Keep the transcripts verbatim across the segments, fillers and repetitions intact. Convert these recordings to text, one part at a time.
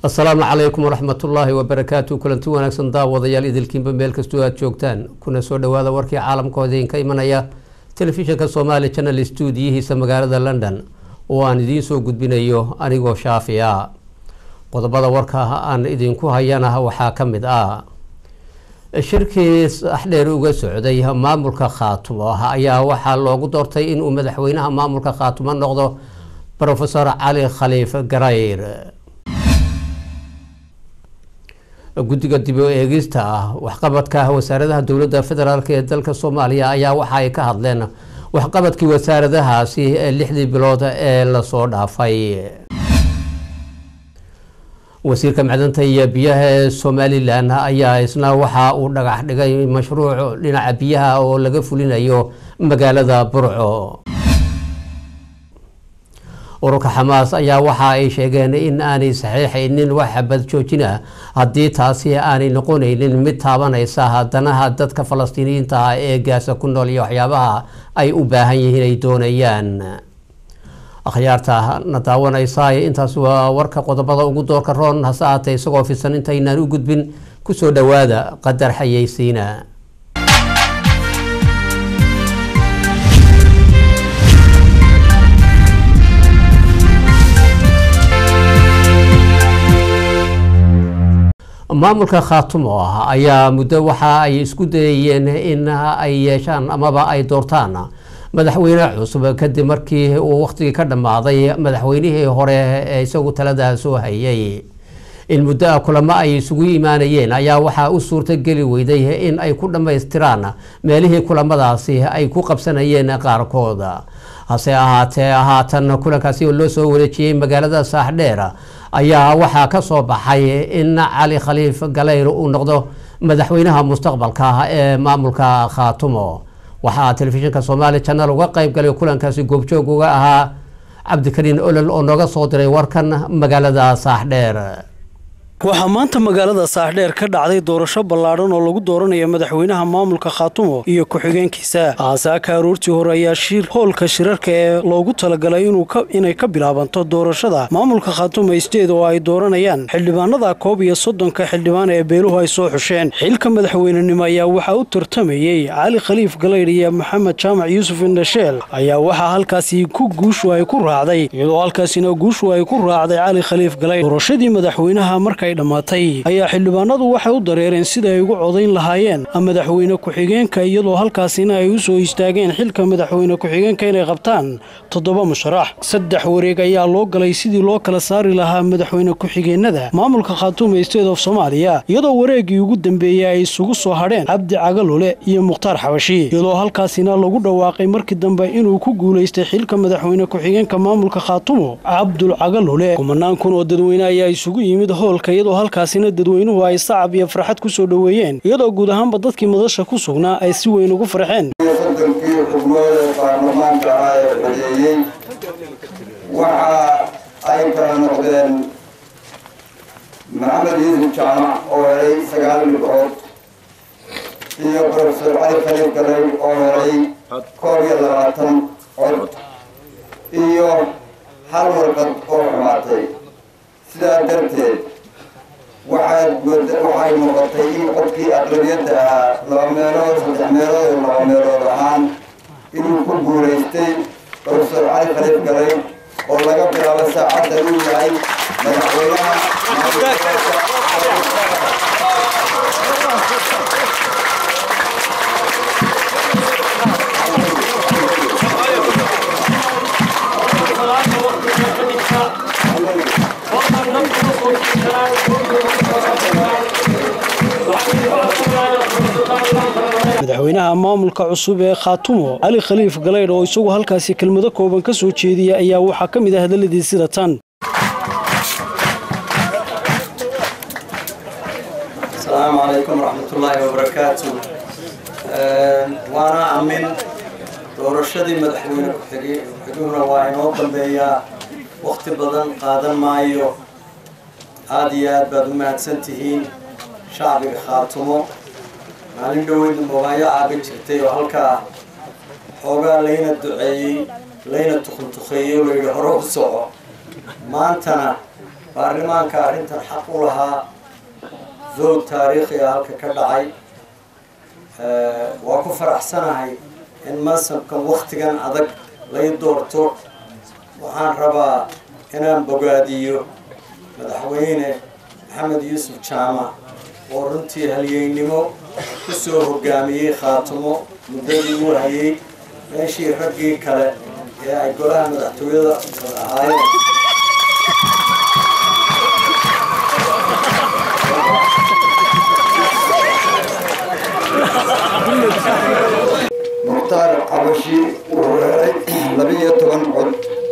السلام عليكم ورحمة الله وبركاته. كلنتو ونكسن داوديال إدلكين بميل كستو aad joogtaan kuna soo dhawaada warkii caalamkooda in ka imanaya telefishinka Somali Channel studio-hiisa magaalada London oo aan idin soo gudbinayo anigoo Shaafiya. qodobada warka aan idin ku hayana waxa kamid ah shirkii axdheer uga socday maamulka Khaatumo ayaa waxa loogu doortay in uu madaxweynaha maamulka Khaatumo noqdo Professor Ali Khalifa Garayr. guddiga dib u eegista waxqabadka wasaaradaha dawladda federaalka ee dalka Soomaaliya ayaa waxa ay ka hadleen waxqabadkii wasaaradahaasi ee lixdii bilood ee la soo dhaafay. wasiirka macdanta iyo biyaha ee Somaliland ayaa isna waxa uu dhagax dhigay mashruuc dhinaca biyaha oo laga fulinayo magaalada Burco. ururka Xamaas ayaa waxa ay sheegeen in aanay saxiixaynin wax xabad joojina haddii taasi aanay noqonaynin mid taabanaysa haddana dadka Falastiiniyiinta ah ee Gaza ku nool iyo waxyaabaha ay u baahan yihiin ay doonayaan. akhyaarta nadaawanaysa intaas waa warka qodobada ugu doorka roon hase ahaatee isagoo fidsan intaynaan u gudbin ku soo dhawaada qadar xayeysiina. maamulka Khaatumo ayaa muddo waxa ay isku dayeen in ay yeeshaan amaba ay doortaan madaxweyne cusub kadib markii uu waqtigii ka dhamaaday madaxweynihii hore ee isagu talada soo hayay. in muddo kulamo ay isugu imaanayeen ayaa waxa u suurta gali weyday in ay ku dhameystiraan meelihii kulamadaasi ay ku qabsanayeen qaarkooda. hase ahaatee haatan kulankaasi oo loo soo wareejiyay magaalada Saaxdheer ayaa waxa ka soo baxay in Ali Khalifa Garayr uu noqdo madaxweynaha mustaqbalka ee maamulka Khaatumo. waxa telefishinka Somali Channel uga qayb galay kulankaasi goobjoog uga ahaa Cabdikariin Olol oo nooga soo diray warkan magaalada Saaxdheer. waxaa maanta magaalada Saaxdheer ka dhacday doorasho ballaaran oo lagu dooranayo madaxweynaha maamulka Khaatumo iyo ku-xigeenkiisa. aasaaka aroortii hore ayaa shir hoolka shirarka ee loogu talagalay inuu ka inay ka bilaabanto doorashada maamulka Khaatumo isteed oo ay dooranayaan xildhibaanada koob iyo soddonka xildhibaan ee beeluhu ay soo xusheen. xilka madaxweynenimo ayaa waxa uu tartamayay Ali Khalifa Garayr iyo Maxamed Jaamac Yuusuf Indhasheel ayaa waxa halkaasi ku guushu ay ku raacday iyadoo halkaasina guushu ay ku raacday Ali Khalifa Garayr. doorashadii madaxweynaha markay dhamaatay ayaa xildhibaanadu waxay u dareereen sida ay ugu codayn lahaayeen madaxweyne ku-xigeenka iyadoo halkaasina ay u soo istaageen xilka madaxweyne ku-xigeenka inay qabtaan toddoba musharax. saddex wareeg ayaa loo galay sidii loo kala saari lahaa madaxweyne ku-xigeenada maamulka Khaatumo State of Soomaaliya iyadoo wareegii ugu dambeeyay ay isugu soo hadheen Cabdi Cagalule iyo Mukhtaar Xabashi iyadoo halkaasina lagu dhawaaqay markii dambe inuu ku guuleystay xilka madaxweyne ku-xigeenka maamulka Khaatumo Cabdul Cagalule. kumanaan kun oo dadweyne ayaa isugu yimid hoolka iyadoo halkaasina dadweynuhu ay sacab iyo farxad ku soo dhaweeyeen iyadoo guud ahaanba dadkii madasha ku sugnaa ay si weyn ugu farxeen. soddonkii xubnood ee baarlamaanka ay codeeyey waxa ay kala noqdeen Maxamed Yuusuf Jaamac oo helay sagaal dhibcood iyo Professor Ali Khalifa Garayr oo helay koob iyo labaatan cod iyo hal warqad oo xumaatay. sidaa darteed waxay noqotay in qofkii aqlabiyadda ahaa laba meelood saddex meelood iyo laba meelood ahaan inuu ku guulaystay Professor Ali Khalifa Garayr oo laga bilaabo saacadda uu yahay madaxweynaha madaxweynaha maamulka cusub ee Khaatumo Ali Khalifa Garayr oo isagu halkaasi kelmado kooban ka soo jeediyay ayaa waxa ka mid ah hadaladiisa sida tan. السلام عليكم ورحمة الله وبركاته. وانا أمين doorashadii madaxweyne ku-xigeenka waa inoo dambeeyaa waqti badan qaadan maayo. aad iyo aad baad u mahadsantihiin shacbiga Khaatumo. maalin dhaweyd moogaaya aaga jirtay oo halkaa xoogaa layna duceeyey layna tuquntuqeeyey oo layidhi hore u soco. maantana baarlamaanka arrintan xaq u lahaa zood taariikhi ah halka ka dhacay waa ku faraxsanahay in mansabkan waqtigan adag lay doorto waxaan rabaa inaan bogaadiyo madaxweyne maxamed yuusuf jaamac oo runtii halyeynimo ku soo hogaamiyey khaatumo muddadii uu hayay meeshii raggii kale ee ay golaha madaxtooyada ahaayeen mukhtaar cabashi wuxuu helay labiiyo toban cod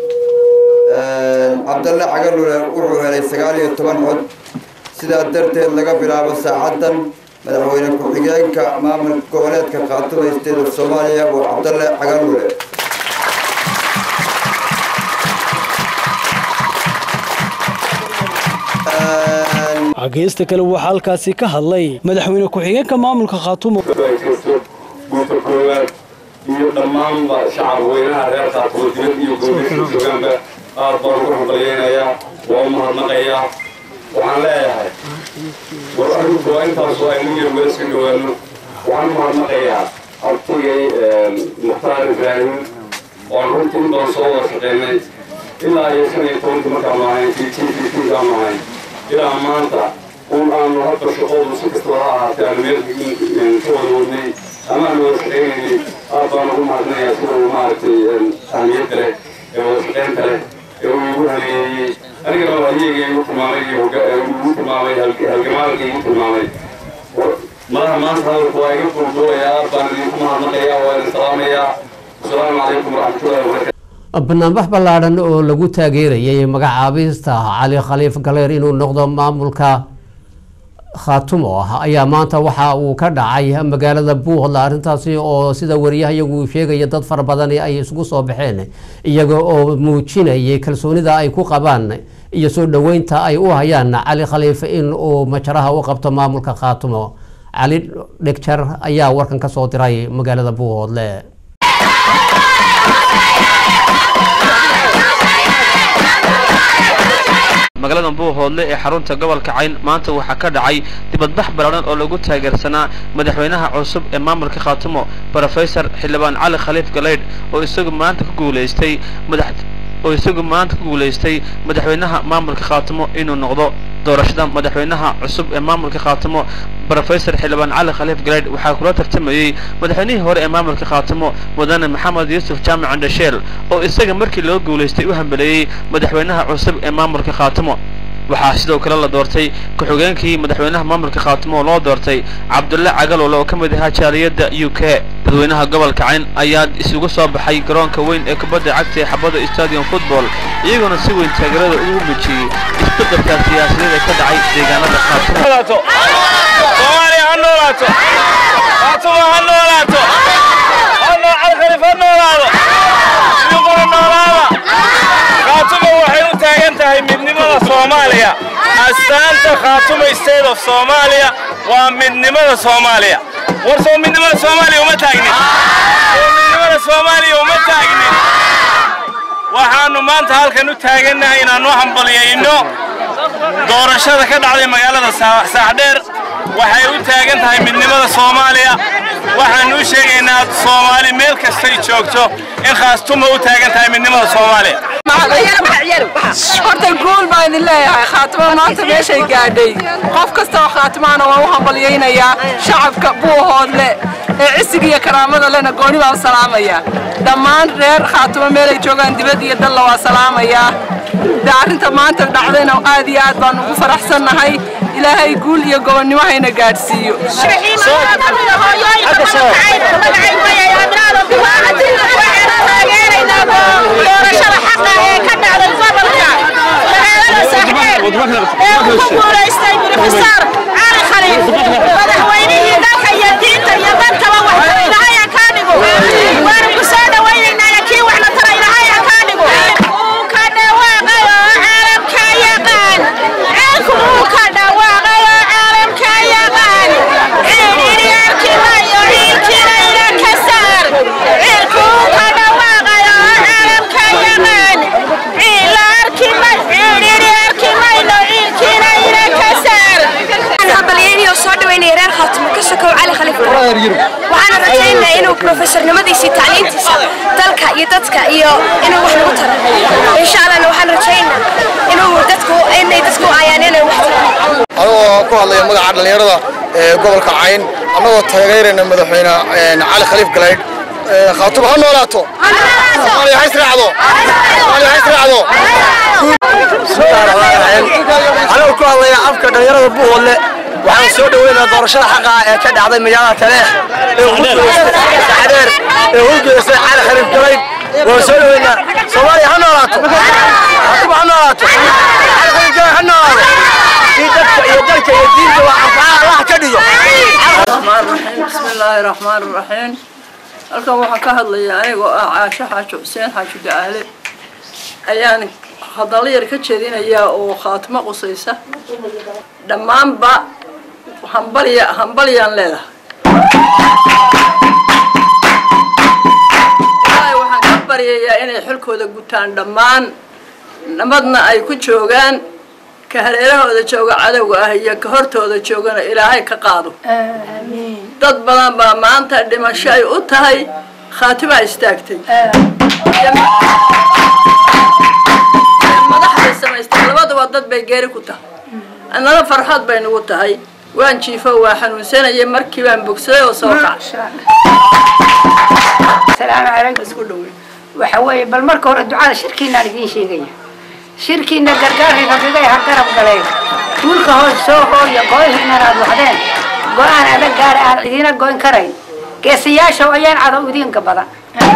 cabdalle cagalule wuxuu helay sagaal iyo toban cod sidaa darteed laga bilaabo saacaddan madaxweyne ku-xigeenka maamulka goboleedka khaatumo state of Soomaaliya waa cabdalle cagalule Ageysta kale waxa halkaasi ka hadlay madaxweyne ku-xigeenka maamulka Khaatumo guuta koowaad iyo dhammaanba shacab weynaha reer Khaatumo dibad iyo gobolka Soomaaliya aad baan ugu hambalyeynaya waa mahadnaqaya waxaan leeyahay war arinku waa intaas oo aynu iyo meesha dhawaano waxaan mahadnaqayaa artigay Mukhtaar Ibraahim oo runtii baan soo wada shaqeynay ilaa iyo shan iyo toban markaan ahayn T T P aan ahayn ilaa maanta un aanu hadda shaqoodu si kastaba ha ahaatee aanu meel ka wada wadnay ama aanu wada shaqeynaynay aad baan ugu mahadnaqayaa sida uu maaragtay ahmiyadda leh ee wada shaqeynta leh ee uu igu haleeyey anigana waa iyaga igu tilmaamay iyo igu tilmaamay halgamaalka igu tilmaamay madaxa maanta hadalku waa iga buurbuurayaa aad baan idinku mahadnaqayaa waa idin salaamayaa asalaamu calaykum waraxmatullahi wabarakatu barnaamij ballaaran oo lagu taageerayay magacaabista Cali Khaliif Galeer inuu noqdo maamulka Khaatumo ayaa maanta waxa uu ka dhacay magaalada Buuhoodle arintaasi oo sida wariyahayagu sheegay dad fara badan ay isugu soo baxeen iyaga oo muujinayay kalsoonida ay ku qabaan iyo soo dhaweynta ay u hayaan Cali Khaliif in uu majaraha u qabto maamulka Khaatumo. Cali Lecture ayaa warkan ka soo diray magaalada Buuhoodle. magaalada Buuhoodle ee xarunta gobolka Cayn maanta waxa ka dhacay dibadbax ballaaran oo lagu taageersanaa madaxweynaha cusub ee maamulka Khaatumo Professor Xildhibaan Cali Khaliif Galeer oo isagu maanta ku guuleystay madax oo isagu maanta ku guuleystay madaxweynaha maamulka Khaatumo inuu noqdo doorashada madaxweynaha cusub ee maamulka Khaatumo Professor Xildhibaan Cali Khaliif Galeer waxa kula tartamayay madaxweynihii hore ee maamulka Khaatumo Mudane Maxamed Yuusuf Jaamac Andasheel oo isaga markii loo guuleystay u hambaleeyay madaxweynaha cusub ee maamulka Khaatumo waxaa sidoo kale la doortay ku-xigeenkii madaxweynaha maamulka Khaatumo loo doortay Cabdulle Cagalule oo ka mid ahaa jaaliyadda U K dadweynaha gobolka Cayn ayaa isugu soo baxay garoonka weyn ee kubadda cagta ee Xabado Stadium Football iyagoo si weyn taageerada ugu muujiyay isbeddelka siyaasadeed ee ka dhacay deegaanada Khaatumo Soomaaliya ha noolaato Khaatumo ha noolaato Cali Khaliif ha noolaado yuqul noolaada Khaatumo waxay u taagan tahay midnimada Soomaaliya astaanta Khaatumo State of Soomaaliya waa midnimada Soomaaliya war soo midnimada Soomaaliya uma taagnin midnimada Soomaaliya uma taagnin waxaanu maanta halkan u taaganahay inaan u hambalyeeyno doorashada ka dhacday magaalada Saaxdheer waxay u taagan tahay midnimada Soomaaliya waxaan u sheegaynaa Soomaali meel kasta ay joogto in Khaatumo u taagan tahay midnimada Soomaaliya horta guul baan leeyahay Khaatumo maanta meeshay gaadhay qof kasta oo Khaatumaana waa u hambalyeynaya shacabka Buuhoodle ee cisiga iyo karaamada lena gooni baa salaamaya dhammaan reer Khaatumo meel ay joogaan dibad iyo dal waa salaamaya daarinta maanta dhacdayna aad iyo aad baan ugu faraxsanahay ilaahay guul iyo gobonnimo hayna gaadhsiiyo Professor Cali Khaliif madaxweynihii dalka iyo diinta iyo dadkaba wax ilaahay ka dhigo waan ku soo dhaweynaa kii wax la taray ilaahay ka dhigo uu ka dhawaaqayo caalamka yaqaan uu ka dhawaaqayo caalamka yaqaan ciidanki mayo ciidankiina ka saar uu ka dhawaaqayo caalamka yaqaan ciidanki mayo ciidanki mayo بروفيسور نمديسي تعليمتيسا dalka iyo dadka iyo inuu wax lagu taro insha Allah waxaan rajaynaa inuu dadku inay dadku ayaaneen wax anoo ku hadlaya magaca dhalinyarada ee gobolka Cayn anagoo taageerayna madaxweyne Cali Khaliif Galeyd Khaatumo ha noolaato Soomaaliya ha israacdo Soomaaliya ha israacdo anoo ku hadlaya afka dhalinyarada Buuhoodle waxaan soo dhaweynaa doorashada xaqa ah ee ka dhacday magaalada Taleex ee ugu saxdeer ee ugu geysay Cali Khaliif Galeyd waan soo dhaweynaa Soomaaliya ha noolaato Khaatumo ha noolaato Cali Khaliif Galeyd ha noolaato بسم الله الرحمن الرحيم halkan waxaan ka hadlayaa anigoo ah Caasha Xaaji Xuseen Xaaji Daale ayaan hadal yar ka jeedinayaa oo Khaatumo qusaysa dhamaanba hambaliya hambaliyaan leedahay waxaan ka baryayaa inay xilkooda gutaan dhamaan nabadna ay ku joogaan كهريرهooda jooga cadawga ah iyo ka hortooda joogana Ilaahay ka qaado aamin dad badan baa maanta dhimasho ay u tahay Khaatimo istaagtay madaxda samaystay labadaba dad bay geeri ku tahay anana farxad bay nagu tahay waan jiifo waa xanuunsanayay markii baan bogsaday oo soo kacay salaamu alaykum isku dhaweey waxa weeye bal marka hore ducada shirkiina idin sheegaya shirkiina gargaarka kaga yahay garab galay dhulka hoos soo hooyo gooyina aad waxdeen go'aan adag gaar ah idina goyn karay geesiyaasha ayaan cadaw idin ka badan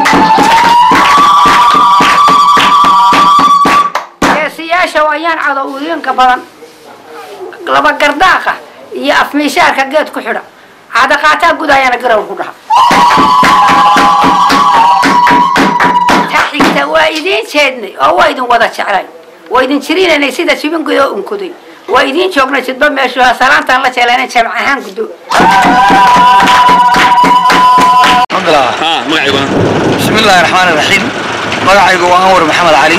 geesiyaasha ayaan cadaw idin ka badan laba gardaaqa iyo afmiishaarka geed ku xidha caada qaata gudayana garow ku dhaha taxigta waa idin jeednay oo waa idin wada jeclay وإذن شرين أنا سيدا شبين قدو أنكدي وإذن شوقنا شدوا مشوا سلامة الله تعالى جمعهن قدو ها مقعيقنا بسم الله الرحمن الرحيم مقعيقو أنور محمد علي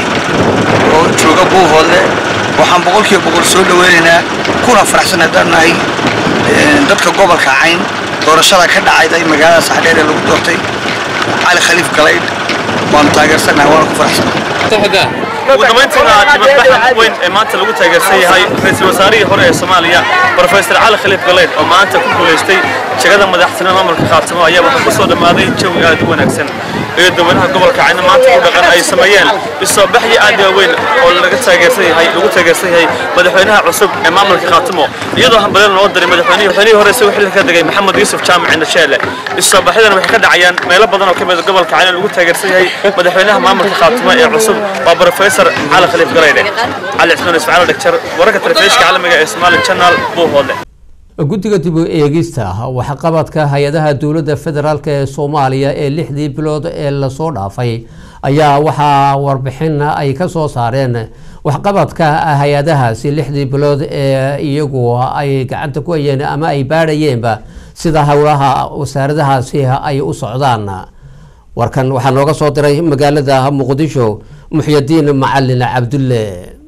وشوقا Buuhoodle waxaan boqolkiiba boqol soo dhaweynaa kuna faraxsanahay darnahay dadka gobolka Cayn doorashada ka dhacday magaalada Saxdeer ee lagu doortay Cali Khaliif Galeyd waan taageersanahay waan ku faraxsanahay ودمانتنا تبقى وين ما أنت لو تجرسي هاي رئيس الوزراء هو الصومالية بروفيسور علي خليف قليد أو ما أنت كل ليستي شغلة مدحتنا مملكة خاطمة أيام وحبسوا دماغي شو قاعد وين أحسن يدوبنها قبل كعنا ما أنت تقول أي سميان الصباح يأدي وين ولا تجرسي هاي لو تجرسي هاي مدحونها عصب مملكة خاطمة يضهم بدل نودر مدحوني وحني هو رئيس وحيد كذا محمد يوسف جامع عند الشارع الصباح هذا محكد عيان ما يلبضنا وكم قبل كعنا لو تجرسي هاي مدحونها مملكة خاطمة عصب وبروفيسور على خليف قليد على عثمان اسماعيل دكتور ورقة تلفزيون caalamiga ee Somali Channel Buuhoodle guddiga dib u eegista waxa qabadka hay'adaha dawladda federaalka ee Soomaaliya ee lixdii bilood ee la soo dhaafay ayaa waxa warbixin ay ka soo saareen wax qabadka hay'adahaasi lixdii bilood ee iyagu ay gacanta ku hayeen ama ay baarayeenba sida hawlaha wasaaradahaasi ay u socdaan warkan waxa looga soo diray magaalada Muqdisho Muxyidiin Macallin Cabdulle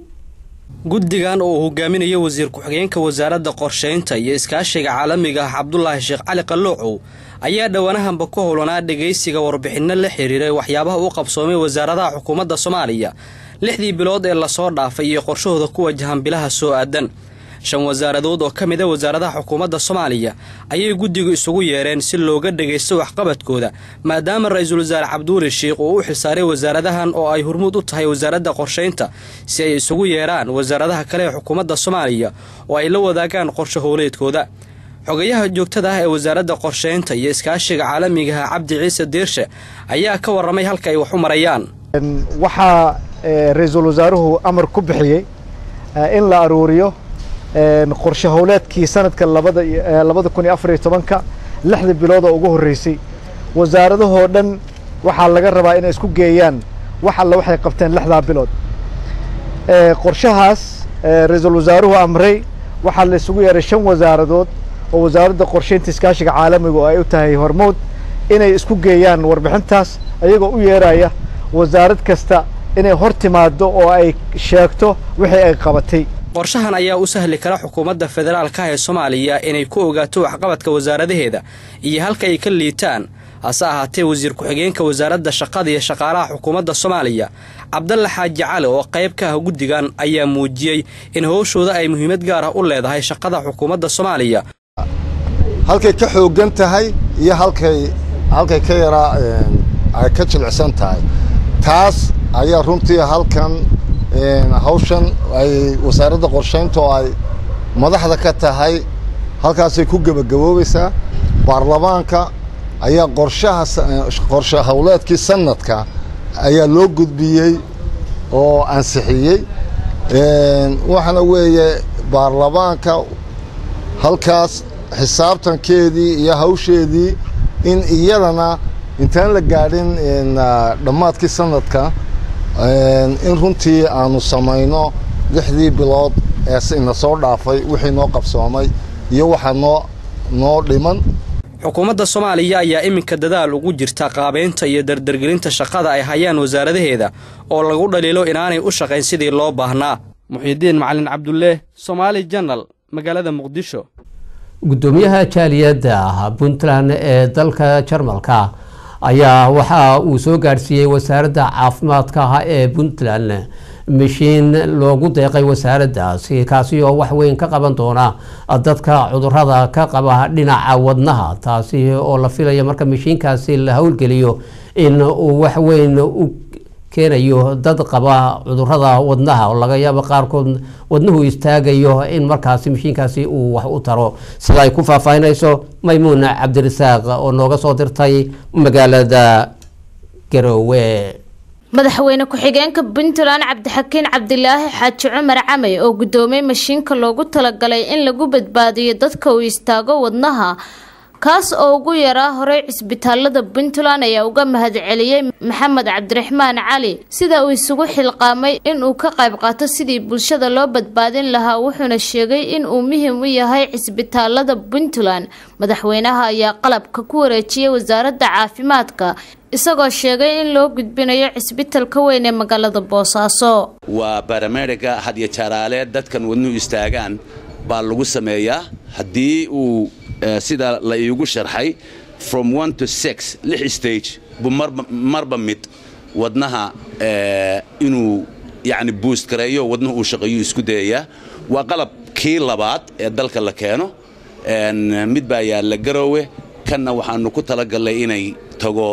guddigan oo hogaaminaya wasiir ku-xigeenka wasaaradda qorsheynta iyo iskaashiga caalamiga ah Cabdullaahi Sheekh Cali Qalluucow ayaa dhawanahanba ku howlanaa dhageysiga warbixino la xiriiray waxyaabaha uu qabsoomay wasaaradaha xukuumadda Soomaaliya lixdii bilood ee la soo dhaafay iyo qorshahooda ku wajahan bilaha soo aadan shan wasaaradood oo kamid ah wasaaradaha xukuumadda Soomaaliya ayay guddigu isugu yeereen si looga dhageysto waxqabadkooda maadaama ra'iisul wasaare Cabdullaahi Sheekh uu u xilsaaray wasaaradahan oo ay hormuud u tahay wasaaradda qorsheynta si ay isugu yeeraan wasaaradaha kale ee xukuumadda Soomaaliya oo ay la wadaagaan qorshe howleedkooda xogayaha joogtada ah ee wasaaradda qorsheynta iyo iskaashiga caalamiga ah Cabdi Ciise Diirshe ayaa ka waramay halka ay wax u marayaan waxa ra'iisul wasaaruhu amar ku bixiyay in la aruuriyo qorshe howleedkii sanadka labada kun iyo afar iyo tobanka lixda bilood oo ugu horeysay wasaaradahoo dhan waxaa laga rabaa inay isku geeyaan wax alla waxay qabteen lixda bilood qorshahaas ra'iisul wasaaruhu amray waxaa la isugu yeeray shan wasaaradood oo wasaaradda qorsheynta iskaashiga caalamiga oo ay u tahay hormood inay isku geeyaan warbixintaas ayagoo u yeeraya wasaarad kasta inay hor timaado oo ay sheegto wixii ay qabatay qorshahan ayaa u sahli kara xukuumadda federaalka ee Soomaaliya inay ku ogaato waxqabadka wasaaradaheeda iyo halka ay ka liitaan hase ahaatee wasiir ku-xigeenka wasaaradda shaqada iyo shaqaalaha xukuumadda Soomaaliya Cabdalla Xaaji Cali oo qayb ka ah guddigan ayaa muujiyay in hawshooda ay muhiimad gaar ah u leedahay shaqada xukuumadda Soomaaliya halkay ka xoogan tahay iyo halkay halkay ka yara ay ka jilicsan tahay taas ayaa runtii halkan hawshan ay wasaaradda qorsheynta oo ay madaxda ka tahay halkaas ay ku gabagaboobaysaa baarlamaanka ayaa qorshaha qorshe hawleedkii sanadka ayaa loo gudbiyey oo ansixiyey waxana weeye baarlamaanka halkaas xisaabtankeedii iyo hawsheedii in iyadana intaan la gaadhin dhammaadkii sanadka in runtii aanu samayno lixdii bilood ee ina soo dhaafay wixii noo qabsoomay iyo waxa noo noo dhiman xukuumadda Soomaaliya ayaa iminka dadaal ugu jirta qaabeynta iyo dardargelinta shaqada ay hayaan wasaaradaheeda oo lagu dhaliilo inaanay u shaqayn sidii loo baahnaa Muxiidiin Macallin Cabdulle Somali Journal magaalada Muqdisho gudoomiyaha jaaliyadda Puntland ee dalka Jarmalka ayaa waxa uu soo gaarsiiyay wasaaradda caafimaadka ee Puntland mishiin loogu deeqay wasaaraddaasi kaasi oo wax weyn ka qaban doona dadka cudurrada ka qaba dhinaca wadnaha taasi oo la filayo marka mishiinkaasi la hawlgeliyo in uu wax weyn u keenayo dad qaba cudurrada wadnaha oo laga yaabo qaarkood wadnuhu istaagayo in markaasi mishiinkaasi uu wax u taro sida ay ku faafaynayso Maymuun Cabdirasaaq oo nooga soo dirtay magaalada Garowe madaxweyne ku-xigeenka Puntland Cabdixakiin Cabdilaahi Xaaji Cumar Camay oo gudoomiyay mashiinka loogu talagalay in lagu badbaadiyo dadka uu istaago wadnaha kaas oo ugu yaraa hore cisbitaalada Puntland ayaa uga mahadceliyay Maxamed Cabdiraxmaan Cali sida uu isugu xilqaamay in uu ka qayb qaato sidii bulshada loo badbaadin lahaa wuxuuna sheegay in uu muhiim u yahay cisbitaalada Puntland madaxweynaha ayaa qalabka ku wareejiyay wasaaradda caafimaadka isagoo sheegay in loo gudbinayo cisbitaalka weyn ee magaalada Boosaaso waa barameriga had iyo jaraaleed dadkan wadnu istaagaan baa lagu sameeyaa hadii uu sida la iigu sharxay from one to six lix stage bu marba mid wadnaha inuu yani boost gareeyo wadnuhu uu shaqeeyo isku dayaya waa qalab kii labaad ee dalka la keeno mid baa yaala Garowe kana waxaanu ku talagalay inay tago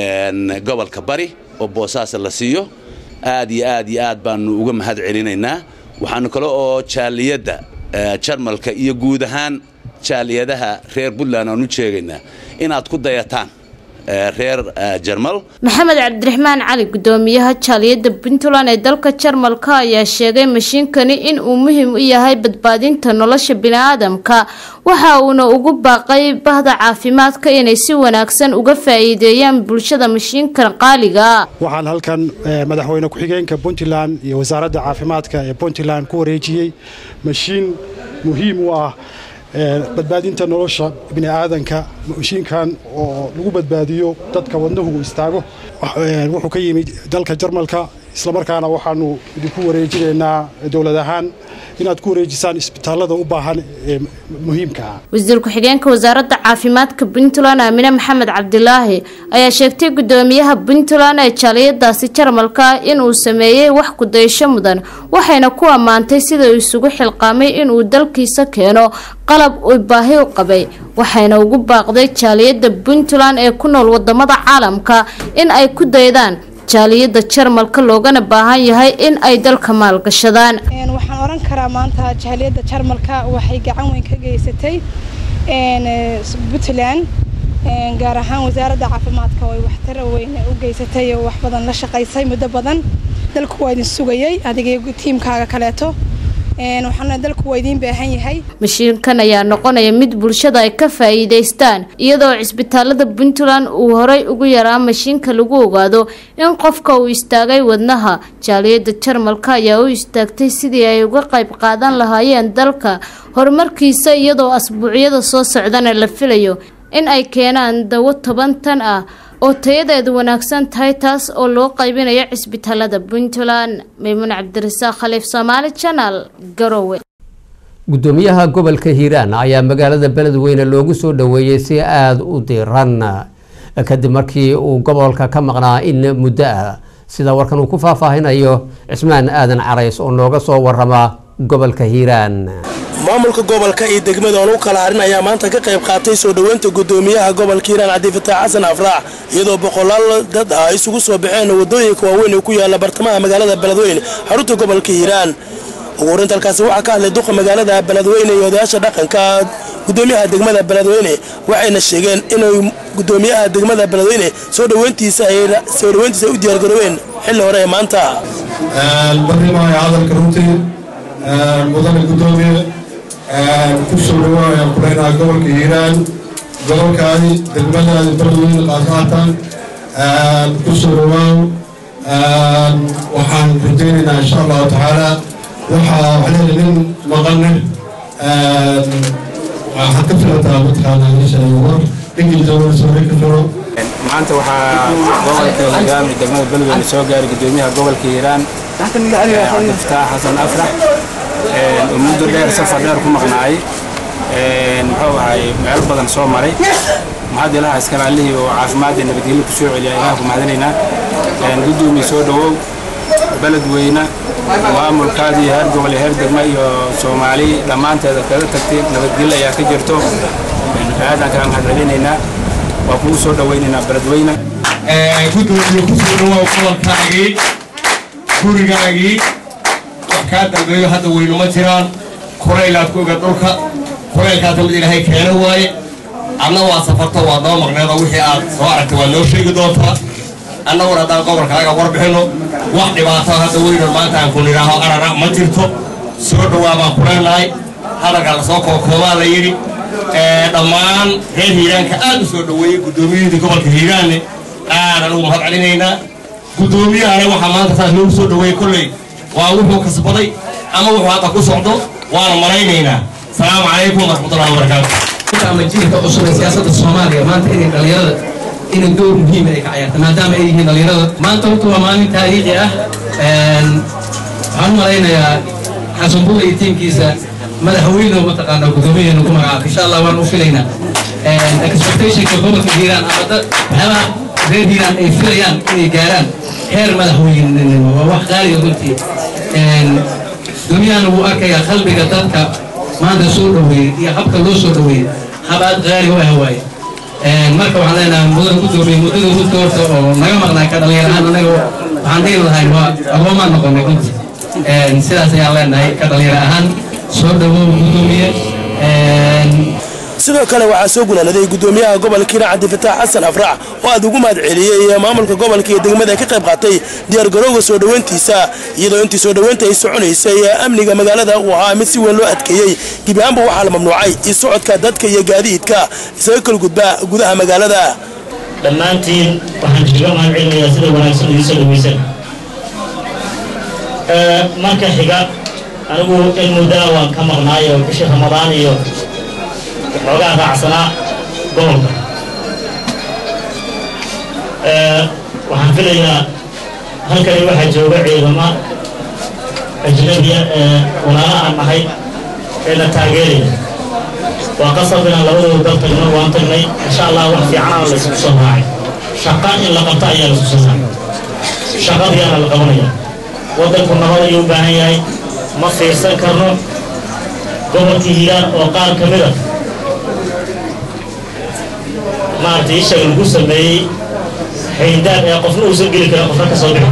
gobolka Bari oo Boosaaso la siiyo aad iyo aad iyo aad baanu uga mahad celinaynaa waxaanu kale oo jaaliyada Jarmalka iyo guud ahaan jaaliyadaha reer Puntland aanu sheegaynaa inaad ku dayataan reer Jarmal Maxamed Cabdiraxmaan Cali gudoomiyaha jaaliyadda Puntland ee dalka Jarmalka ayaa sheegay mashiinkani in uu muhiim u yahay badbaadinta nolosha bini'aadamka waxa uuna ugu baaqay bahda caafimaadka inay si wanaagsan uga faa'iideeyaan bulshada mashiinkan qaaliga waxaan halkan madaxweyne ku-xigeenka Puntland iyo wasaaradda caafimaadka ee Puntland ku wareejiyay mashiin muhiim u ah badbaadinta nolosha bini'aadanka mashiinkan oo lagu badbaadiyo dadka wadnuhu istaago wuxuu ka yimid dalka Jarmalka isla markaana waxaanu idinku wareejinaynaa dawlad ahaan inaad ku wareejisaan isbitaalada u baahan ee muhiimka ah wasiir ku-xigeenka wasaaradda caafimaadka Puntland Aamina Maxamed Cabdilaahi ayaa sheegtay gudoomiyaha Puntland ee jaaliyadaasi Jarmalka in uu sameeyay wax ku daysho mudan waxayna ku amaantay sida uu isugu xilqaamay in uu dalkiisa keeno qalab uu baahi u qabay waxayna ugu baaqday jaaliyada Puntland ee ku nool wadamada caalamka in ay ku daydaan jaaliyada Jarmalka loogana baahan yahay in ay dalka maal gashadaan waxaan oran karaa maanta jaaliyada Jarmalka waxay gacan weyn ka geysatay een Puntland een gaar ahaan wasaaradda caafimaadka way waxtar weyn u geysatay oo wax badan la shaqeysay muddo badan dalku waa idin sugayay adiga tiimkaaga kaleeto een waxaan dalku waa idin baahan yahay mashiinkan ayaa noqonaya mid bulshada ay ka faa'iideystaan iyadoo cisbitaalada Puntland uu horay ugu yaraa mashiinka lagu ogaado in qofka uu istaagay wadnaha jaaliyada Jarmalka ayaa u istaagtay sidii ay uga qayb qaadan lahaayeen dalka horumarkiisa iyadoo asbuucyada soo socdana la filayo in ay keenaan dawo toban tan ah oo tayadeedu wanaagsan tahay taas oo loo qaybinayo cisbitaalada Puntland Maymuun Cabdirasaaq Khaliif Somali Channel Garowe gudoomiyaha gobolka Hiiraan ayaa magaalada Beledweyne loogu soo dhaweeyay si aad u diiran kadib markii uu gobolka ka maqnaa in muddo ah sida warkan uu ku faahfaahinayo Cismaan Aadan Carays oo nooga soo warrama gobolka Hiiraan. maamulka gobolka iyo degmada oo kala harin ayaa maanta ka qayb qaatay soo dhaweynta gudoomiyaha gobolka Hiiraan Cabdifataax Xasan Afraax iyadoo boqolaal dad ah isugu soo baxeen wadooyinka waaweyn ee ku yaala bartamaha magaalada Beledweyne xarunta gobolka Hiiraan. ugu horeynta halkaasi waxaa ka hadlay duqa magaalada Beledweyne iyo odayaasha dhaqanka gudoomiyaha degmada Beledweyne waxayna sheegeen inuu gudoomiyaha degmada Beledweyne soo dhaweyntiisa ay soo dhaweyntiisa u diyaar garoobeen xilli hore maanta barnaamijka hadalka runtii mudane gudoomiye ku soo dhawaaya kuleena gobolka Hiiraan gobolkaadi degmada Beledweyne qaasatan ku soo dhawaaw waxaan rajaynaynaa insha Allah taala waxa waxaan maqalna waxaan ka filataa mataqaana insha Allah dhigi doono soo ka furo maanta waxaa gobolka Hiiraan degmada Beledweyne soo gaaray gudoomiyaha gobolka Hiiraan Cabdifataax Xasan Afraax muddo dheer safar dheer ku maqnaay muxuu ahay meel badan soo maray maxad ilaha iskala lihi oo caafimaad iyo nabadgelyo ku soo celiya ilaha ku mahadinayna gudoomiye soo dhawow Beledweyne maamulkaadii heer gobol heer degmo iyo Soomaali dhamaanteeda kala tagtay nabadgelyo ayaa ka jirto aadan ka mahadcelinaynaa waa ku soo dhaweynaynaa Beledweyne gudoomiye ku soo dhawow gobolkaagii gurigaagii ka dambeeyo hadda weynu ma jiraan kulaylaad ku oga dhulka kulaylkaas mid ilaahay keena waaye adna waa safarto waa daba maqneeda wixii aad soo aragtay waa noo sheegi doontaa annaguna haddaan gobolkaaga warbixino wax dhibaato hadda weynu maanta aan ku nidhaaho arara ma jirto soo dhawaa baan ku leenahay hadalka lasoo kookoobaa la yidhi dhammaan reer Hiiraanka aad u soo dhaweeyey gudoomiyihii gobolka Hiiraanne aadan ugu mahad celinaynaa gudoomiyahana waxaa maanta saas loogu soo dhaweeyey kolley waa wuxuu kasbaday ama wuxuu hadda ku socdo waana maraynaynaa salaamu calaykum waraxmatullaahi wabarakaatuh ama jiilka cusub ee siyaasadda Soomaaliya maanta inay dhalinyarada inay door muhiim ah ka ciyaarto maadaama ay yihiin dhalinyarada maanta waa maalin taariikhi ah waxaan maraynayaa xasan buule iyo tiimkiisa madaxweyne oo mataqaana gudoomiyaha ku magacaabay insha Allah waan u filaynaa expectation-ka gobolka Hiiraan ama dad waxyaalaha reer Hiiraan ay filayaan inay gaaraan heer madaxweynenimo waa wax qaali ah runtii dunyana wuu arkayaa qalbiga dadka maanta soo dhaweeyay iyo habka loo soo dhaweeyay habaad qaali u ah waaye marka waxaan leenahay mudan gudoomiye muddada runtii horta oo naga maqnaa ka dhalinyaraan anaga waxaan dhihi lahayn waa agoomaan noqonay runtii sidaas ayaan leenahay ka dhalinyaro ahaan soo dhawow gudoomiye sidoo kale waxaa soo gunaanaday gudoomiyaha gobolka Hiiraan Cabdifataax Xasan Afraax oo aad ugu mahad celiyay maamulka gobolka iyo degmada ka qayb qaatay diyaar garowga soo dhaweyntiisa iyadoo intii soo dhaweynta ay soconaysay amniga magaalada uu ahaa mid si weyn loo adkeeyay gibaanba waxaa la mamnuucay in socodka dadka iyo gaadiidka isaga kala gudba gudaha magaalada dhammaantiin waxaan jiga mahad celinayaa sida wanaagsan iyo soo dhaweysan ee marka xiga anigu in muddo waan ka maqnaayo bishii Ramadaan iyo xogaa raacsanaa gobolka waxaan filayaa halkani waxaa jooga ciidamo ajnabiya ee walaala aan nahay ee na taageeraya waa qasab inaan labadooda dal tagno waan tagnay insha Allah wax fiican aan la isku soo raacay shaqa in la qabta ayaa la isku soo raacay shaqadiyaana la qabanaya waddanku nabad ayuu u baahan yahay ma fiirsan karno gobolka Hiiraan oo qaar ka mid ah maartay shaqo lagu sameeyay حيدان قفنا وسجل كلا قفنا كصوبك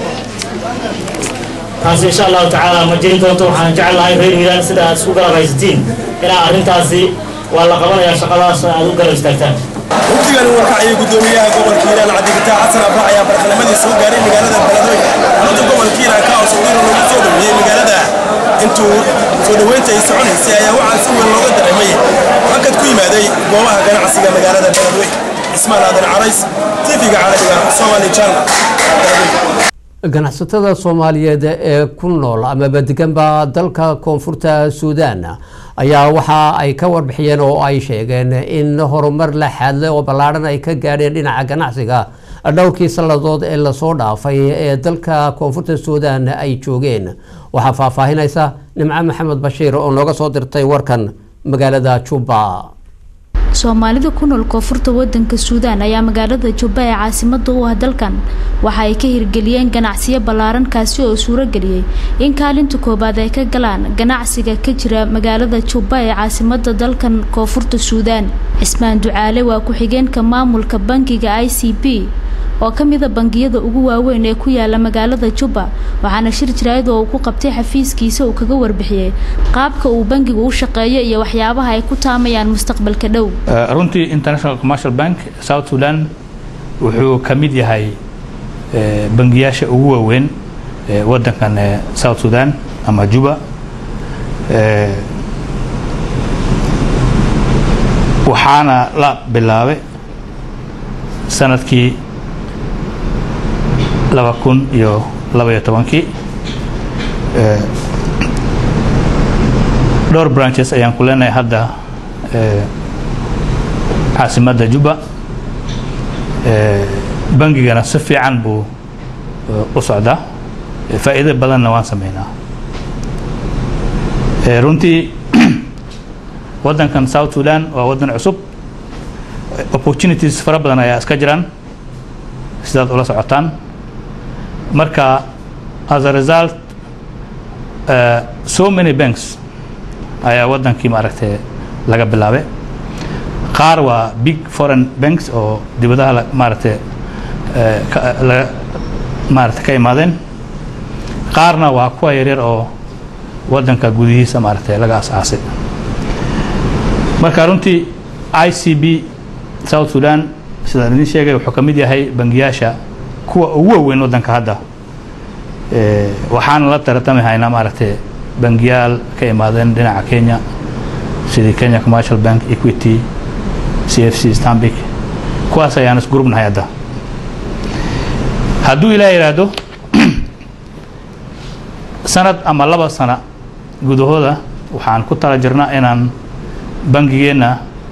هذا إن شاء الله تعالى مجري دوتو حنجعل هاي غير ميلان سدا سوق رايزتين إلى أرين تاسي والله قبنا يا شغلة سألوك رجتكتان وقتنا الوقعي قدوميها قبل كيران عديبتها عصر أبراع يا برخنا مدي سوق قارين مقالة البلدوية أنتو قبل كيران كاو صغير ونمسودهم هي مقالة انتو سودوين تيسعون السيايا وعن سوى اللغة العمية وكد كويمة دي قوامها كان عصيقا مقالة البلدوية اسماء هذا العريس تيفيق على صومالي جانا ganacsatada Soomaaliyeed ee ku nool ama badganba dalka koonfurta Suudaan ayaa waxa ay ka warbixiyeen oo ay sheegeen in horumar la xadle oo balaaran ay ka gaareen dhinaca ganacsiga dhowrkii sanadood ee la soo dhaafay ee dalka koonfurta Suudaan ay joogeen waxa faahfaahinaysa Nimco Maxamed Bashiir oo nooga soo dirtay warkan magaalada Juba Soomaalida ku nool koonfurta wadanka Suudaan ayaa magaalada Juba ee caasimadda u ah dalkan waxa ay ka hirgeliyeen ganacsiyo ballaaran kaasi oo suuro geliyay in kaalinta koobaad ay ka galaan ganacsiga ka jira magaalada Juba ee caasimadda dalkan koonfurta Suudaan. Ismaan Ducaale waa ku xigeenka maamulka bangiga I C B oo kamida bangiyada ugu waaweyn ee ku yaala magaalada Juba waxaana shir jiraayad oo ku qabtay xafiiskiisa uu kaga warbixiyay qaabka uu bangigu u shaqeeyo iyo waxyaabaha ay ku taamayaan mustaqbalka dhow. runtii International Commercial Bank South Sudan wuxuu kamid yahay bangiyaasha ugu waaweyn ee wadankan South Sudan ama Juba waxaana la bilaabay sanadkii laba kun iyo laba iyo tobankii dhowr branches ayaan ku leenahay hadda caasimadda Juba bangigana si fiican buu u socdaa faa'iido badanna waan sameynaa runtii wadankan South Sudan waa wadan cusub opportunities fara badan ayaa iska jiraan sidaad ula socotaan marka as a result uh, so many banks ayaa wadankii maaragtay laga bilaabay qaar waa big foreign banks oo dibadaha maaragtay la maaragtay ka imaadeen qaarna waa kuwa yaryar oo wadanka gudihiisa maaragtay laga asaasay marka runtii I C B South Sudan sida idin sheegay wuxuu kamid yahay bangiyaasha kuwa ugu weyn wadanka hadda ee waxaan la tartamay hayna maaragtay bangiyaal ka imaadeen dhinaca Kenya sida Kenya Commercial Bank, Equity, C F C, Stanbic kuwaas ayaan is gurubnahay hadda hadduu ilaahay yiraahdo sanad ama laba sana gudahooda waxaan ku tala jirnaa inaan bangigeena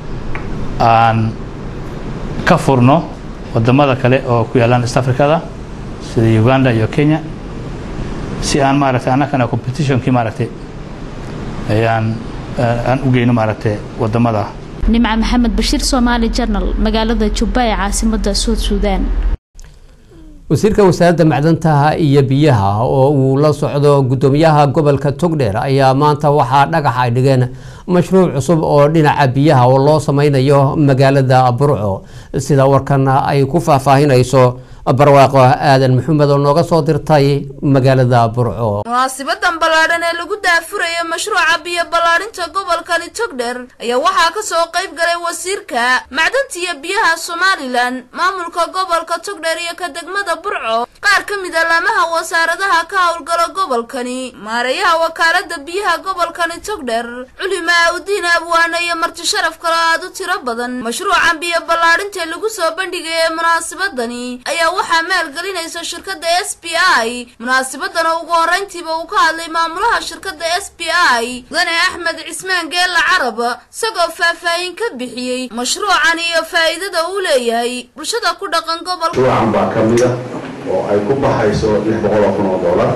aan ka furno wadamada kale oo ku yaalaan East Africa sida Uganda iyo Kenya si aan maaragtay anakana competition ki maaragtay ayaan aan u geeyno maaragtay wadamada. Nimca Maxamed Bashir, Somali Journal, magaalada Juba ee caasimadda South Sudan. wasiirka wasaaradda macdanta iyo biyaha oo uu la socdo gudoomiyaha gobolka Togdheer ayaa maanta waxa dhagax ay dhigeen mashruuc cusub oo dhinaca biyaha oo loo sameynayo magaalada Burco sida warkan ay ku faahfaahinayso barwaaqo aadan maxamed oo nooga soo dirtay magaalada Burco. munaasibadan ballaaran ee lagu daafurayo mashruuca biyo ballaarinta gobolka Togdheer ayaa waxa ka soo qayb galay wasiirka macdanta iyo biyaha Somaliland, maamulka gobolka Togdheer iyo ka degmada Burco, qaar ka mid ah laamaha wasaaradaha ka howlgala gobolkani, maareeyaha wakaalada biyaha gobolka Togdheer, culimaa udiin abwaana iyo marti sharaf kale aad u tiro badan. mashruucan biyo ballaarinta lagu soo bandhigay munaasabadani ayaa waxaa maalgelinaysa shirkadda S P I. munaasabadan ugu horeyntiiba uu ka hadlay maamulaha shirkadda S P I Gane Axmed Cismaan Geela Carab isagoo faahfaahin ka bixiyay mashruucan iyo faa'iidada uu leeyahay bulshada ku dhaqan gobolka. mashruucan baa ka mid ah oo ay ku baxayso lix boqol oo kun oo dollar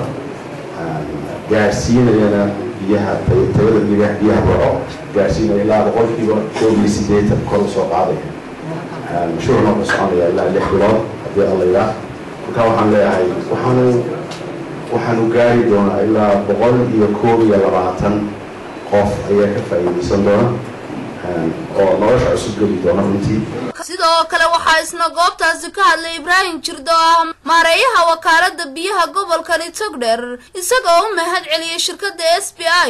gaarsiinayana biyaha tayada biyaha biyaha Burco gaarsiinaya ilaa boqolkiiba koob iyo siddeetan kor u soo qaadaya mashruucna wuxuu soconaya ilaa lix bilood الله يا وكان لهاي وحنو وحنو قاري دونا إلا بقول يكون يلا بعتن قف هي كفاية يسندونا أو نرجع سوق دونا منتي. sidoo kale waxaa isna goobtaasi ka hadlay Ibrahim Jirdo ah maareeyaha wakaalada biyaha gobolka Togdheer isagoo u mahad celiyay shirkadda S P I.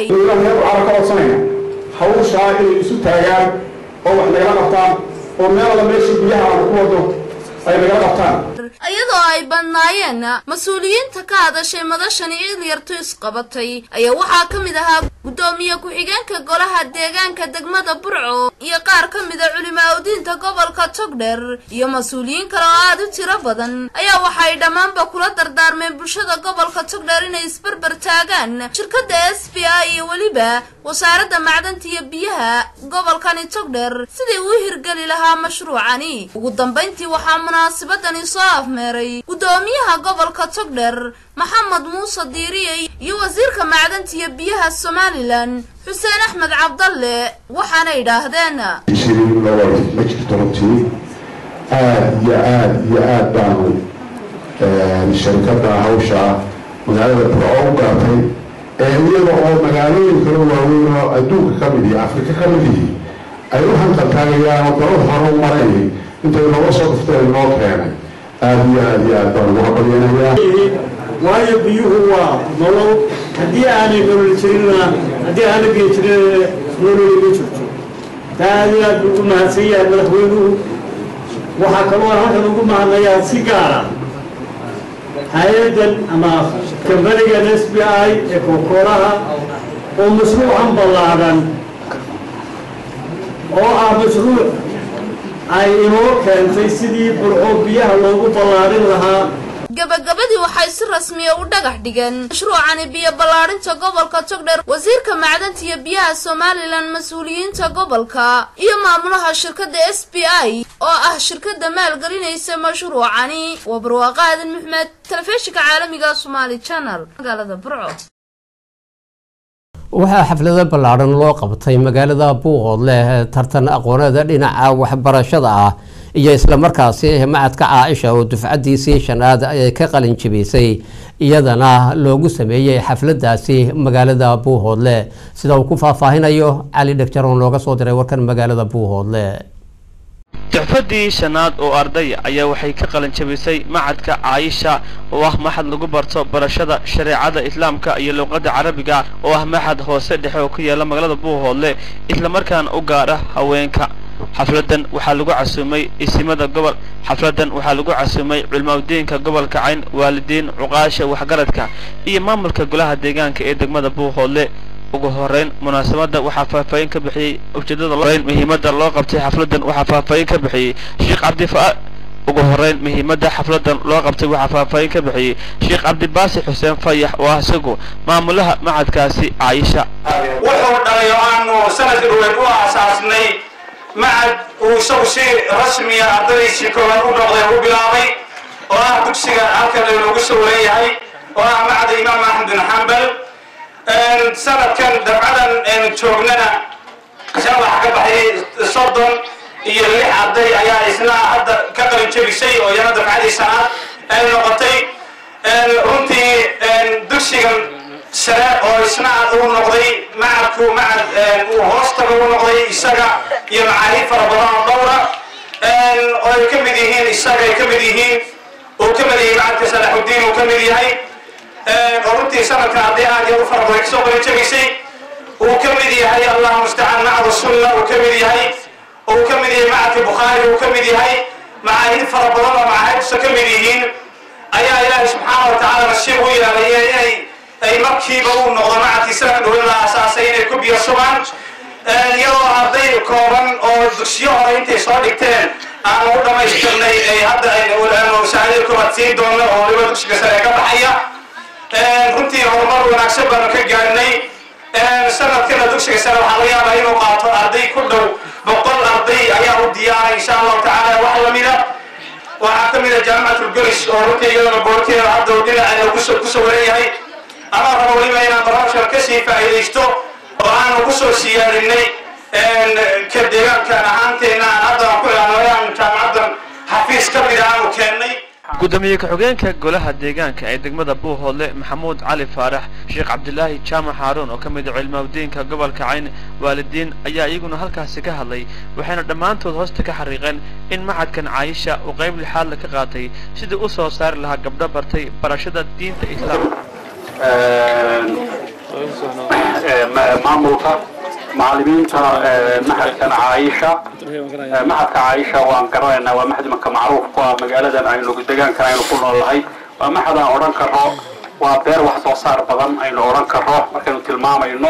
hawsha ay isu taagaan oo wax laga qabtaan oo meel la meesha biyaha ku wado ay laga qabtaan ayadoo ay badnaayeen mas'uuliyiinta ka hadashay madashani in yartu isqabatay ayaa waxaa ka mid ahaa gudoomiye ku-xigeenka golaha deegaanka degmada Burco iyo qaar ka mid ah culimaa udiinta gobolka Togdheer iyo mas'uuliyiin kale oo aad u tiro badan ayaa waxay dhamaanba kula dardaarmeen bulshada gobolka Togdheer inay isbarbar taagaan shirkadda S P I iyo waliba wasaaradda macdanta iyo biyaha gobolkani Togdheer sidii uu hirgeli lahaa mashruucani. Ugu dambeyntii waxaa munaasabadani soo afmeeray gudoomiyaha gobolka Togdheer Maxamed Muuse Diiriye iyo wasiirka macdanta iyo biyaha Somaliland Xuseen Axmed Cabdalle waxaana yiraahdeen aad iyo aad iyo aad baan shirkadda hawsha magaalada Burco u gaartay ee iyada oo magaalooyin kale waaweyn oo adduunka ka mid ah Afrika ka mid ah ay u hanqaltaagayaan oo dalal hore u maray intay loo soo dhufteen loo keenay aad iyo aad iyo aad baan ugu qabanaynayaa waayo biyuhu waa nolol haddii aanay nolol jirinna haddii aanay biyo jirin nolol ma jirto taa aad ugu mahadsan yahay madaxweynuhu waxaa kaloo halkan ugu mahadnayaa si gaara hay'adan ama kambaniga S B I ee kookooraha oo mashruucan ballaaran oo ah mashruuc ay inoo keentay sidii Burco biyaha loogu ballaarin lahaa. gabagabadii waxay si rasmi ah u dhagax dhigeen mashruucani biyo ballaarinta gobolka Togdheer wasiirka macdanta iyo biyaha Somaliland mas'uuliyiinta gobolka iyo maamulaha shirkadda S B I oo ah shirkadda maalgelinaysa mashruucani. waa barwaaqaadan Maxmed telefishinka caalamiga Somali Channel magaalada Burco. waxaa xaflada ballaaran loo qabtay magaalada Buuqoodle tartan aqooneed dhinaca waxbarashada ah iyo isla markaasi macadka Caaisha oo dufcadiisii shanaad ay ka qalin jabisay iyadana loogu sameeyay xafladaasi magaalada Buuqoodle sida uu ku faahfaahinayo Cali Dhagjaroon looga soo diray warkan magaalada Buuqoodle. dufcadii shanaad oo arday ayaa waxay ka qalin jabisay macadka Caaisha oo ah maxad lagu barto barashada shariicada islaamka iyo luqadda carabiga oo ah maxad hoose dhexe oo ku yaala magaalada Buuqoodle isla markaana u gaar ah haweenka. xafladan waxaa lagu casuumay isimada gobol xafladan waxaa lagu casuumay culmowdiinka gobolka Cayn waalidiin cuqaasha waxgaradka iyo maamulka golaha deegaanka ee degmada Buuqoodle. ugu horeyn munaasabada waxaa faahfaahin ka bixiyay ujeedada loo muhiimada loo qabtay xafladan waxaa faahfaahin ka bixiyay Sheekh Cabdi Fa ugu horeyn muhiimada xafladan loo qabtay waxaa faahfaahin ka bixiyay Sheekh Cabdi Baasi Xuseen Fayax oo ah isagu maamulaha macadkaasi Caaisha. wuxuu dhalay oo aanu sanadkii ruweyn u aasaasnay معد وسوسي رسمي أدريسي كمان ونقدر وبلابي وأنا دكسي أكل ونقصوري هاي وأنا معد إمام أحمد بن حنبل سنة كان دفعنا إن شغلنا شبه كبحي صدن يلي عدي يا إسنا هذا كقل شيء شيء ويا دفع لي سنة النقطي رنتي دكسي سراء أو إسنا أو نقضي معك ومع وهوستر ونقضي إسقى يمعارف ربنا دورة ويكمليهن إسقى يكمليهن وكملي معك صلاح الدين وكملي هاي ورنتي سنة كعديها يوفر ويكسب ويجمسي وكملي هاي الله مستعان مع السنة وكملي هاي وكملي معك بخاري وكملي هاي معارف ربنا مع هاي سكمليهن أيها إله سبحانه وتعالى رشيه إلى أي أي مكي بقول نقطة معك سنة ولا أساسين كبي الصبان يلا عبدي كورن أو دكسيون أنت صادقتين أنا أقول ما يشتغلني هذا أقول أنا مساعدكم أتسيد دون أو لما دكسي كسرة كبحية كنتي عمر ونكسب أنا كجاني سنة كنا دكسي كسرة حاليا بين نقاط أرضي كله بقول أرضي أيام الديار إن شاء الله تعالى وحلا منا وأعتمد جامعة الجرس ورتي يلا بورتي هذا ودينا أنا كسر كسر هاي أنا رأولي ما ينا برامج الكسي فإليستو وأنا كسر سيارني كديان كان عندنا هذا كل أنا كان عندنا حفيز كبير عنه كأني gudoomiye ku-xigeenka golaha deegaanka ee degmada Buuqoodle Maxamuud Cali Faarax Sheekh Cabdilaahi Jaamac Haarun oo kamid ah cilmowdiinka gobolka Cayn waalidiin ayaa iyaguna halkaas ka hadlay waxayna dhamaantood hoosta ka xariiqeen in macadkan Caaisha uu qayb lixaad ka qaatay sidii uu soo saar lahaa gabdho bartay barashada diinta islaamka maamulka معلمينتا محدكان عايشة محدك عايشة وان قرأنا ومحد مكة معروف ومقالة عين لو دقان كان عين كلنا الله ومحد أوران كرو وبير واحد وصار بدن عين أوران كرو مكانو تلمام عينو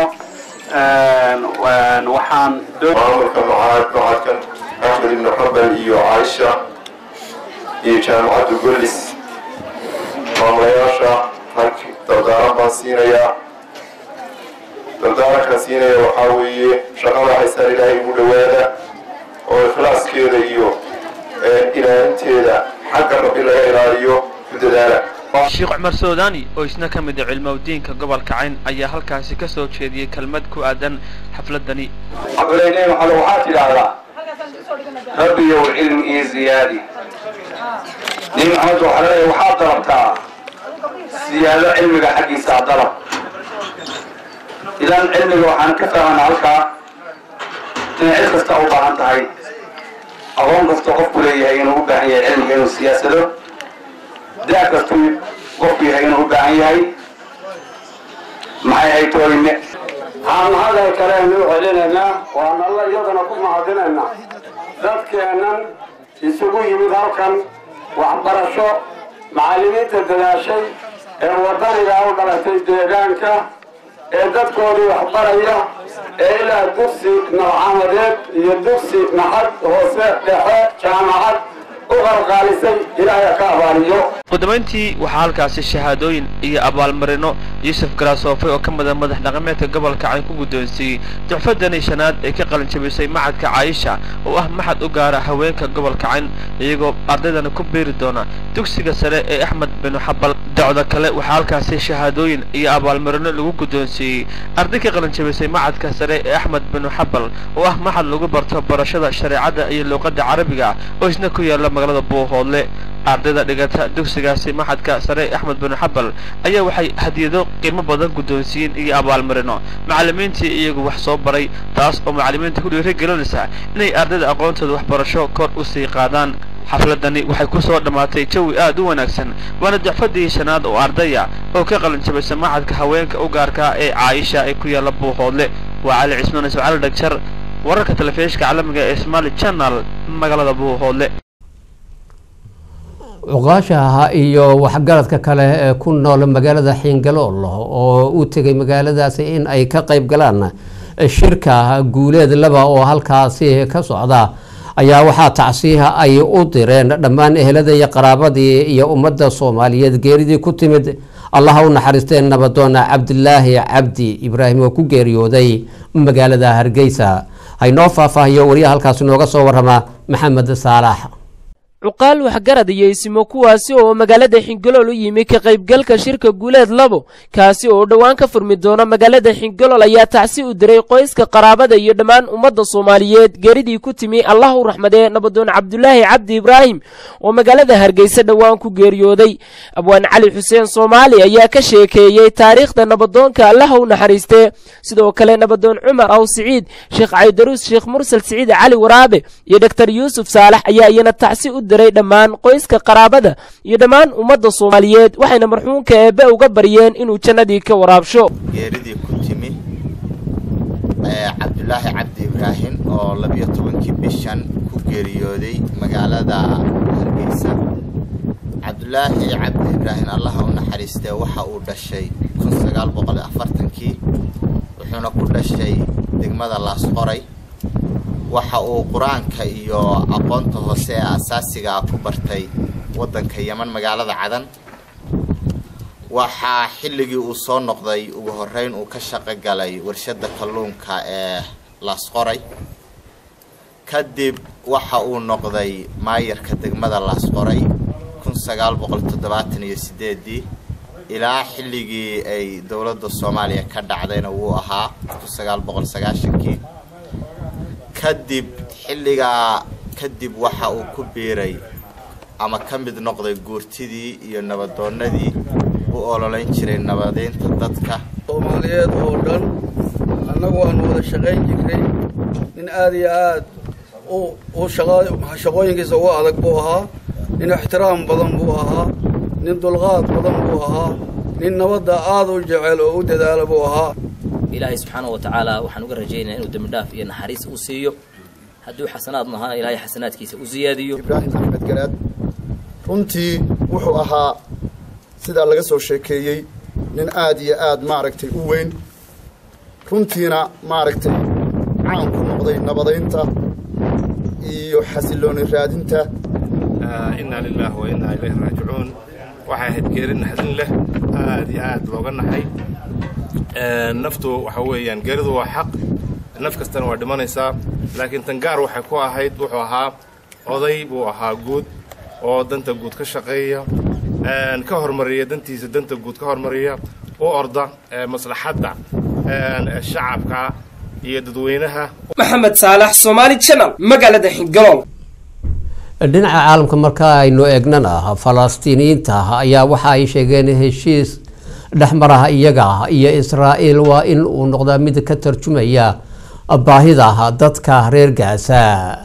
وحان معاملك معاد معادكن أحمد بن حنبل إيو عايشة إيو كان معاد القلس معاملياشا هنك درداران بانسينيا dardaaranka siinaya waxaa weeye shaqada haystaan ilaahay ugu dhowaada oo ikhlaaskeeda iyo ilaalinteeda xagga rabbi laga ilaaliyo ku dadaala. Sheekh Cumar Soodani oo isna ka mid ah cilmowdiinka gobolka Cayn ayaa halkaasi ka soo jeediyay kelmad ku aadan xafladani. Ableyneen waxaa tidhaahdaa rabbi iyo cilmi iyo ziyaadi nin maxamed waxaa waxaa dalabtaa siyaado cilmiga xaggiisa dalab idan cilmiga waxaan ka fahmanaa halkaa inay cid kasta u baahan tahay aqoon kasta qofku leeyahay inuu u baahan yahay cilmiga inuu siyaasado daa kastuu qofku yahay inuu u baahan yahay maxay hay tooyne aan hadal kale nu celinaynaa waan alla iyadana ku mahadinaynaa dadkeennan isugu yimid halkan waxbarasho macallimiinta dadaashay ee wadaniga u dhalatay deegaanka ee dadkoodii waxbaraya ee ilaa dugsi malcamadeed iyo dugsi maxad hoose dhexe jaamacad u qalqaalisay ilaahay ka abaaliyo. Qodobintii waxaa halkaasi shahaadooyin iyo abaalmarino Yusuf Garasoofe oo ka mid ah madax dhaqameedka gobolka Cayn ku guddoonsiiyay ducfadani shanaad ee ka qalin jabisay macadka Caaisha oo ah maxad u gaara haweenka gobolka Cayn iyagoo ardaydana ku beeri doona dugsiga sare ee Axmed bin Xabal. Dacwada kale waxaa halkaasi shahaadooyin iyo abaalmarino lagu guddoonsiiyay arday ka qalin jabisay macadka sare ee Axmed bin Xabal oo ah maxad lagu barto barashada shariicada iyo luqadda Carabiga oo isna ku yaala magaalada Buuhoodle. Ardayda dhigata dugsigaasi maxadka sare Axmed bin Xabal ayaa waxay hadiyado qiimo badan guddoonsiin iyo abaalmarino macallimiintii iyagu wax soo baray taas oo macallimiinta ku dhiirigelinaysa inay ardayda aqoontooda waxbarasho kor u sii qaadaan. xafladani waxay ku soo dhamaatay jawi aad u wanaagsan waana ducfadii shanaad oo ardaya oo ka qalin jabisay macadka haweenka u gaarka ee Caaisha ee ku yaala Buuhoodle. waa Cali Cismaan Ismaaciil Dhagjar wararka telefishinka caalamiga ee Somali Channel magaalada Buuhoodle. Uqaashaha iyo waxgaradka kale ee ku nool magaalada Xiingalool oo u tagay magaaladaas in ay ka qayb galaan shirka guuleed laba oo halkaasi ka socda ayaa waxaa tacsiiha ay u direen dhammaan ehelada iyo qaraabadii iyo ummadda Soomaaliyeed geeridii ku timid Allah u naxariisteen nabadoon Cabdilaahi Cabdi Ibraahim oo ku geeriyooday magaalada Hargeysa. Haynoo faahfaahiyo wariyaha halkaas nooga soo warrama Maxamed Saalax. cuqaal waxgarad iyo ismo kuwaasi oo magaalada Xiingalool u yimi ka qaybgalka shirka guuleed labo kaasi oo dhawaan ka furmi doona magaalada Xiingalool ayaa tacsi u diray qoyska qaraabada iyo dhammaan ummadda Soomaaliyeed geeridii ku timi Allah u raxmadee nabadoon Cabdilaahi Cabdi Ibraahim oo magaalada Hargeysa dhawaan ku geeriyooday. Abwaan Cali Xuseen Soomaali ayaa ka sheekeeyay taariikhda nabadoonka Allah u naxariistee sidoo kale nabadoon Cumar Aw Saciid Sheekh Caydarus Sheekh Mursal Saciid Cali Waraabe iyo Dr Yuusuf Saalax ayaa iyana tacsi u dhammaan qoyska qaraabada iyo dhammaan ummadda Soomaaliyeed waxayna marxuumka eebbe uga baryeen inuu jannadii ka waraabsho. geeridii ku timi Cabdilaahi Cabdi Ibraahim oo laba iyo tobankii bishan ku geeriyooday magaalada Hargeysa. Cabdilaahi Cabdi Ibraahim Allah u naxariistee waxa uu dhashay kun sagaal boqol iyo afartan-kii wuxuuna ku dhashay degmada Laasqoray. waxa uu quraanka iyo aqoonta hoose ee asaasiga ku bartay wadanka Yemen magaalada Cadan. waxa xilligii uu soo noqday ugu horeyn uu ka shaqo galay warshada kalluunka ee Laasqoray. kadib waxa uu noqday maayarka degmada Laasqoray kun sagaal boqol toddobaatan iyo sideed ilaa xilligii ay dawladda Soomaaliya ka dhacdayna wuu ahaa kun sagaal boqol sagaashan-kii. kadib xilliga kadib waxa uu ku biiray ama ka mid noqday guurtidii iyo nabadoonadii u ololeyn jiray nabadeynta dadka Soomaaliyeed oo dhan. annagu waan wada shaqayn jirnay nin aad iyo aad u shaqooyinkiisa ugu adag buu ahaa nin ixtiraam badan buu ahaa nin dulqaad badan buu ahaa nin nabadda aad u jecel oo u dadaala buu ahaa. إلهي سبحانه وتعالى وحنوق رجينا إنه دمداف إن حريص أوسيو هدو حسنات نها إلهي حسنات كيس أوزياديو. إبراهيم أحمد جلاد runtii wuxuu ahaa sida laga soo sheekeeyay nin aad iyo aad maaragtay u weyn runtiina maaragtay caan ku noqday nabadeynta iyo xasilooni raadinta. inna lillahi wa inna ilayhi raaji'uun waxay had geerin hadin leh aad iyo aad looga naxay naftu waxa weeyaan geeridu waa xaq naf kastana waa dhimanaysaa laakiin tan gaar waxay ku ahayd wuxuu ahaa oday buu ahaa guud oo danta guud ka shaqeeya ka hormariya dantiisa danta guud ka hormariya oo orda maslaxadda shacabka iyo dadweynaha. Maxamed Saalax, Somali Channel, magaalada Xingalool. dhinaca caalamka marka aynu eegnana Falastiiniyiinta ayaa waxa ay sheegeen heshiis dhexmaraha iyaga iyo Israa'iil waa in uu noqdo mid ka tarjumaya baahida dadka reer Gaza.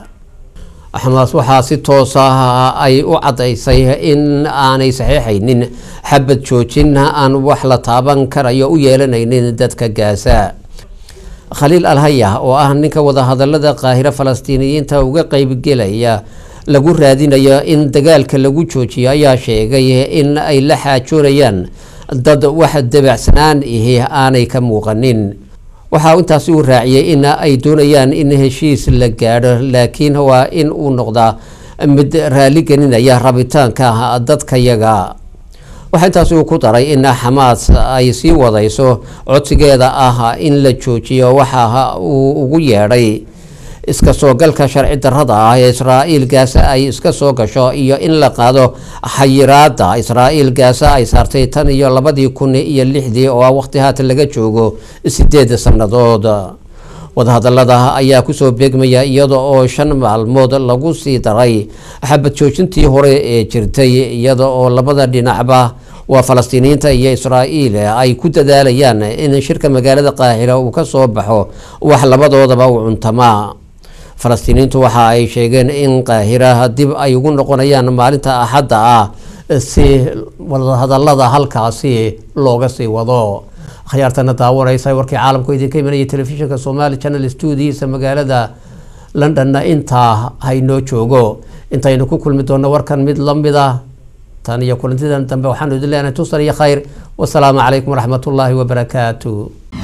Xamaas waxaa si toos ah ay u cadaysay in aanay saxiixaynin xabad joojin aan wax la taaban karayo u yeelanaynin dadka Gaza. Khaliil Al-Haya oo ah ninka wada hadallada Qaahira Falastiiniyiinta uga qayb galaya lagu raadinayo in dagaalka lagu joojiyo ayaa sheegay in ay la xaajoonayaan dad wax dabacsanaan ihi aanay ka muuqanin. waxa uu intaasi u raaciyay in ay doonayaan in heshiis la gaadho laakiin waa in uu noqdaa mid raali gelinaya rabitaanka dadka yaga. waxa intaasi uu ku daray in Xamaas ay sii wadayso codsigeeda ah in la joojiyo waxa uu ugu yeedhay iska soo galka sharci darrada ah ee Israa'iil Gaza ay iska soo gasho iyo in la qaado xayiraadda Israa'iil Gaza ay saartay tan iyo labadii kun iyo lixdii oo waqti haatan laga joogo sideed sanadood. wadahadallada ayaa ku soo beegmaya iyada oo shan maalmood lagu sii daray xabad joojintii hore ee jirtay iyada oo labada dhinacba waa Falastiiniyiinta iyo Israa'iil ay ku dadaalayaan in shirka magaalada Qaahira uu ka soo baxo wax labadoodaba u cuntama. Falastiiniyiintu waxa ay sheegeen in Qaahira dib ay ugu noqonayaan maalinta Axadda ah si wadahadallada halkaasi looga sii wado. khiyaartana daawanaysa warkii caalamku idinka imanaya telefishinka Somali Channel studios magaalada London inta haynoo joogo intaynu ku kulmi doono warkan mid lamida tan iyo kulantidan dambe waxaan idin leenahay tusar iyo khayr. wassalaamu calaykum waraxmatullaahi wabarakaatuh.